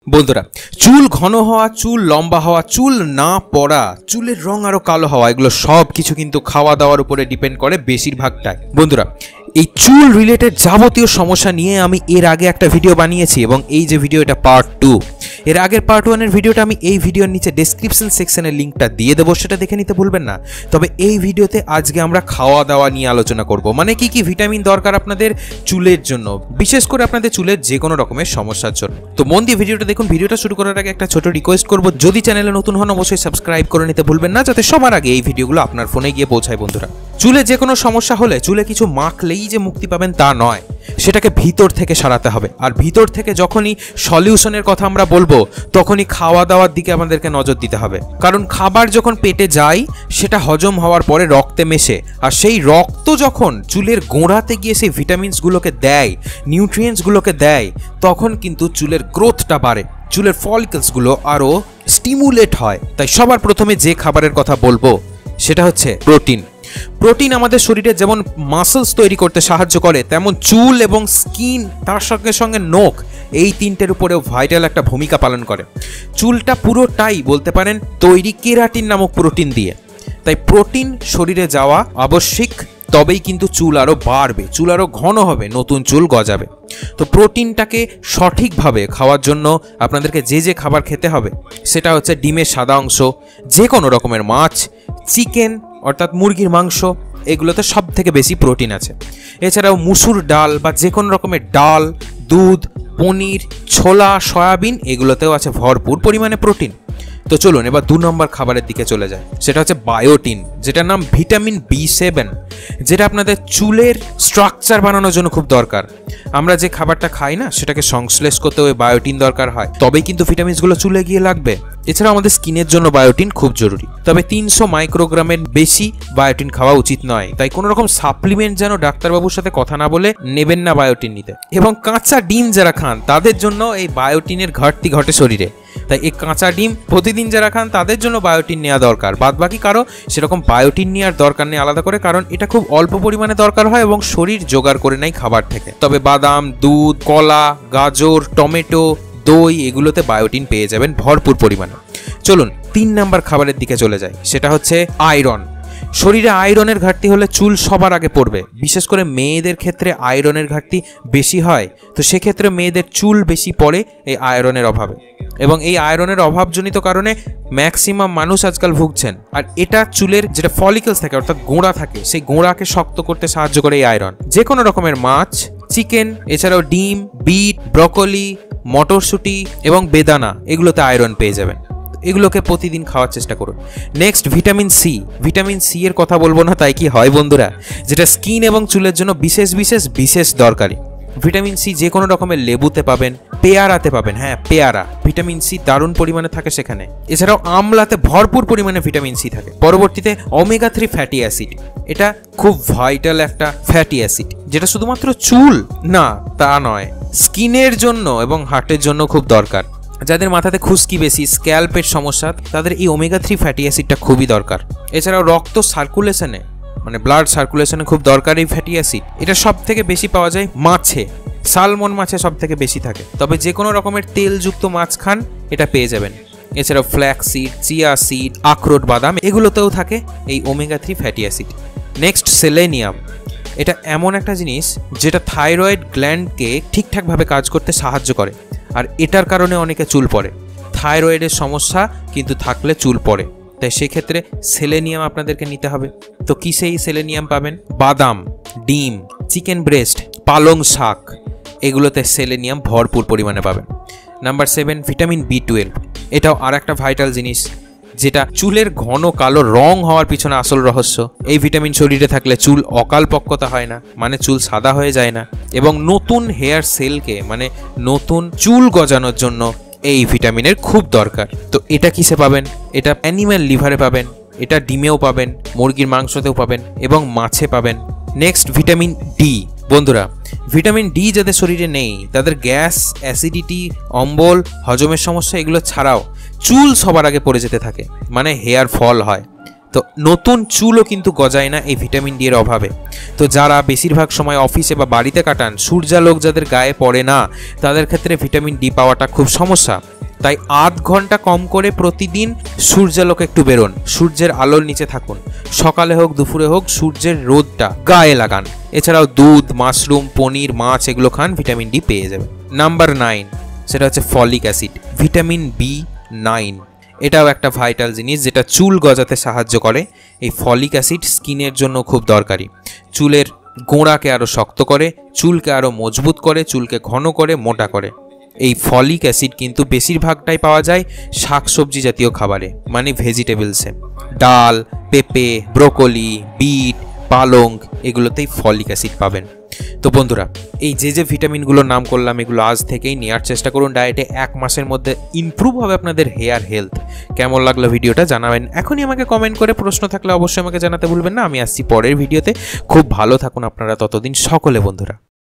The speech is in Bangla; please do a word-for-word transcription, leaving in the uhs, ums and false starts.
বন্ধুরা, চুল ঘন হওয়া, চুল লম্বা হওয়া, চুল না পড়া, চুলের রং আরো কালো হওয়া, এগুলো সব কিছু কিন্তু খাওয়া দাওয়ার উপরে ডিপেন্ড করে বেশিরভাগটাই। বন্ধুরা, এই চুল রিলেটেড যাবতীয় সমস্যা নিয়ে আমি এর আগে একটা ভিডিও বানিয়েছি এবং এই যে ভিডিও, এটা পার্ট টু। এর আগের পার্ট ওয়ানের ভিডিওটা আমি এই ভিডিওর নিচে ডেসক্রিপশন সেকশনের লিঙ্কটা দিয়ে দেবো, সেটা দেখে নিতে ভুলবেন না। তবে এই ভিডিওতে আজকে আমরা খাওয়া দাওয়া নিয়ে আলোচনা করব, মানে কি কি ভিটামিন দরকার আপনাদের চুলের জন্য, বিশেষ করে আপনাদের চুলের যে কোনো রকমের সমস্যার জন্য। তো মন দিয়ে ভিডিওটা দেখুন। ভিডিওটা শুরু করার আগে একটা ছোট রিকোয়েস্ট করব, যদি চ্যানেলে নতুন হন অবশ্যই সাবস্ক্রাইব করে নিতে ভুলবেন না, যাতে সবার আগে এই ভিডিওগুলো আপনার ফোনে গিয়ে পৌঁছায়। বন্ধুরা, চুলে যে কোনো সমস্যা হলে চুলে কিছু মাখলেই যে মুক্তি পাবেন তা নয়, সেটাকে ভিতর থেকে সারাতে হবে। আর ভিতর থেকে যখনই সলিউশনের কথা আমরা বলবো, তখনই খাওয়া দাওয়ার দিকে আমাদেরকে নজর দিতে হবে। কারণ খাবার যখন পেটে যায়, সেটা হজম হওয়ার পরে রক্তে মেশে, আর সেই রক্ত যখন চুলের গোড়াতে গিয়ে সেই ভিটামিনসগুলোকে দেয়, নিউট্রিয়েন্টসগুলোকে দেয়, তখন কিন্তু চুলের গ্রোথটা বাড়ে, চুলের ফলিকলসগুলো আরও স্টিমুলেট হয়। তাই সবার প্রথমে যে খাবারের কথা বলবো সেটা হচ্ছে প্রোটিন। প্রোটিন আমাদের শরীরে যেমন মাসলস তৈরি করতে সাহায্য করে, তেমন চুল এবং স্কিন, তার সঙ্গে সঙ্গে নখ, এই তিনটের উপরেও ভাইটাল একটা ভূমিকা পালন করে। চুলটা পুরোটাই বলতে পারেন তৈরি কেরাটিন নামক প্রোটিন দিয়ে। তাই প্রোটিন শরীরে যাওয়া আবশ্যিক, তবেই কিন্তু চুল আরও বাড়বে, চুল আরও ঘন হবে, নতুন চুল গজাবে। তো প্রোটিনটাকে সঠিকভাবে খাওয়ার জন্য আপনাদেরকে যে যে খাবার খেতে হবে সেটা হচ্ছে ডিমের সাদা অংশ, যে কোনো রকমের মাছ, চিকেন অর্থাৎ মুরগির মাংস, এগুলোতে সব থেকে বেশি প্রোটিন আছে। এছাড়াও মুসুর ডাল বা যে কোনো রকমের ডাল, দুধ, পনির, ছোলা, সয়াবিন, এগুলোতেও আছে ভরপুর পরিমাণে প্রোটিন। তো চলুন এবার দু নম্বর খাবারের দিকে চলে যায়, সেটা হচ্ছে বায়োটিন, যেটার নাম ভিটামিন বি সেভেন, যেটা আপনাদের চুলের স্ট্রাকচার বানানোর জন্য খুব দরকার। আমরা যে খাবারটা খাই না, সেটাকে সংশ্লেষ করতে ওই বায়োটিন দরকার হয়, তবেই কিন্তু ভিটামিনসগুলো চুলে গিয়ে লাগবে। এছাড়া আমাদের স্কিনের জন্য বায়োটিন খুব জরুরি, তবে তিনশো মাইক্রোগ্রামের বেশি বায়োটিন খাওয়া উচিত নয়। তাই কোনো রকম সাপ্লিমেন্ট যেন ডাক্তারবাবুর সাথে কথা না বলে নেবেন না বায়োটিন নিতে। এবং কাঁচা ডিম যারা খান, তাদের জন্য এই বায়োটিনের ঘাটতি ঘটে শরীরে। তাই এই কাঁচা ডিম প্রতিদিন যারা খান, তাদের জন্য বায়োটিন নেওয়া দরকার। বাদ বাকি কারো সেরকম বায়োটিন নেওয়ার দরকার নেই আলাদা করে, কারণ এটা খুব অল্প পরিমাণে দরকার হয় এবং শরীর জোগাড় করে নেয় খাবার থেকে। তবে বাদাম, দুধ, কলা, গাজর, টমেটো, দই, এগুলোতে বায়োটিন পেয়ে যাবেন ভরপুর পরিমাণে। চলুন তিন নাম্বার খাবারের দিকে চলে যায়, সেটা হচ্ছে আয়রন। শরীরে আয়রনের ঘাটতি হলে চুল সবার আগে পড়বে, বিশেষ করে মেয়েদের ক্ষেত্রে আয়রনের ঘাটতি বেশি হয়। তো সেক্ষেত্রে মেয়েদের চুল বেশি পড়ে এই আয়রনের অভাবে, এবং এই আয়রনের অভাবজনিত কারণে ম্যাক্সিমাম মানুষ আজকাল ভুগছেন। আর এটা চুলের যেটা ফলিকলস থাকে অর্থাৎ গোড়া থাকে, সেই গোড়াকে শক্ত করতে সাহায্য করে এই আয়রন। যে কোনো রকমের মাছ, চিকেন, এছাড়াও ডিম, বিট, ব্রকলি, মটরশুঁটি এবং বেদানা, এগুলোতে আয়রন পেয়ে যাবেন। এগুলোকে প্রতিদিন খাওয়ার চেষ্টা করুন। Next vitamin C. Vitamin C এর কথা বলবো না তাই কি হয় বন্ধুরা, যেটা স্কিন এবং চুলের জন্য বিশেষ বিশেষ বিশেষ দরকারি। ভিটামিন সি যে কোনো রকমের লেবুতে পাবেন, পেয়ারাতে পাবেন, হ্যাঁ পেয়ারা, ভিটামিন সি দারুণ পরিমাণে থাকে সেখানে। এছাড়াও আমলাতে ভরপুর পরিমাণে ভিটামিন সি থাকে। পরবর্তীতে ওমেগা থ্রি ফ্যাটি অ্যাসিড, এটা খুব ভাইটাল একটা ফ্যাটি অ্যাসিড, যেটা শুধুমাত্র চুল না তা নয়, স্কিনের জন্য এবং হার্টের জন্য খুব দরকার। যাদের মাথাতে খুশকি বেশি, স্ক্যাল্পের সমস্যা, তাদের এই ওমেগা থ্রি ফ্যাটি অ্যাসিডটা খুবই দরকার। এছাড়াও রক্ত সার্কুলেশনে, মানে ব্লাড সার্কুলেশনে খুব দরকার এই ফ্যাটি অ্যাসিড। এটা সব থেকে বেশি পাওয়া যায় মাছে, সালমন মাছে সব থেকে বেশি থাকে। তবে যে কোনো রকমের তেলযুক্ত মাছ খান, এটা পেয়ে যাবেন। এছাড়াও ফ্ল্যাক্স সিড, চিয়া সিড, আখরোট, বাদাম, এগুলোতেও থাকে এই omega three fatty acid. Next selenium. এটা এমন একটা জিনিস যেটা থাইরয়েড গ্ল্যান্ডকে ঠিকঠাকভাবে কাজ করতে সাহায্য করে, আর এটার কারণে অনেকে চুল পড়ে। থাইরয়েডের সমস্যা কিন্তু থাকলে চুল পড়ে, তাই সেক্ষেত্রে সেলেনিয়াম আপনাদেরকে নিতে হবে। তো কিসে এই সেলেনিয়াম পাবেন? বাদাম, ডিম, চিকেন ব্রেস্ট, পালং শাক, এগুলোতে সেলেনিয়াম ভরপুর পরিমাণে পাবেন। Number seven vitamin B twelve. এটাও আর একটা ভাইটাল জিনিস, যেটা চুলের ঘন কালো রং হওয়ার পিছনে আসল রহস্য। এই ভিটামিন শরীরে থাকলে চুল অকাল পক্কতা হয় না, মানে চুল সাদা হয়ে যায় না, এবং নতুন হেয়ার সেলকে, মানে নতুন চুল গজানোর জন্য এই ভিটামিনের খুব দরকার। তো এটা কিসে পাবেন? এটা অ্যানিম্যাল লিভারে পাবেন, এটা ডিমেও পাবেন, মুরগির মাংসতেও পাবেন এবং মাছে পাবেন। Next vitamin D. বন্ধুরা, ভিটামিন ডি যাদের শরীরে নেই, তাদের গ্যাস, অ্যাসিডিটি, অম্বল, হজমের সমস্যা, এগুলো ছাড়াও চুল সবার আগে পড়ে যেতে থাকে, মানে হেয়ার ফল হয়। তো নতুন চুলও কিন্তু গজায় না এই ভিটামিন ডি এর অভাবে। তো যারা বেশিরভাগ সময় অফিসে বা বাড়িতে কাটান, সূর্যালোক যাদের গায়ে পড়ে না, তাদের ক্ষেত্রে ভিটামিন ডি পাওয়াটা খুব সমস্যা। তাই আধ ঘন্টা কম করে প্রতিদিন সূর্যালোকে একটু বেরোন, সূর্যের আলোর নিচে থাকুন, সকালে হোক দুপুরে হোক সূর্যের রোদটা গায়ে লাগান। এছাড়াও দুধ, মাশরুম, পনির, মাছ এগুলো খান, ভিটামিন ডি পেয়ে যাবেন। নাম্বার নাইন, সেটা হচ্ছে folic acid, vitamin B nine. এটাও একটা ভাইটাল জিনিস যেটা চুল গজাতে সাহায্য করে। এই ফলিক অ্যাসিড স্কিনের জন্য খুব দরকারি। চুলের গোড়াকে আরও শক্ত করে, চুলকে আরও মজবুত করে, চুলকে ঘন করে, মোটা করে। এই ফলিক অ্যাসিড কিন্তু বেশিরভাগটাই পাওয়া যায় শাকসবজি জাতীয় খাবারে, মানে ভেজিটেবলসে। ডাল, পেঁপে, ব্রোকলি, বিট, পালং এগুলোতেই ফলিক অ্যাসিড পাবেন। তো বন্ধুরা, এই যে যে ভিটামিনগুলোর নাম করলাম এগুলো আজ থেকেই নেওয়ার চেষ্টা করুন ডায়েটে। এক মাসের মধ্যে ইমপ্রুভ হবে আপনাদের হেয়ার হেলথ। কেমন লাগলো ভিডিওটা জানাবেন এখনই আমাকে কমেন্ট করে। প্রশ্ন থাকলে অবশ্যই আমাকে জানাতে ভুলবেন না। আমি আসছি পরের ভিডিওতে। খুব ভালো থাকুন আপনারা ততদিন সকলে বন্ধুরা।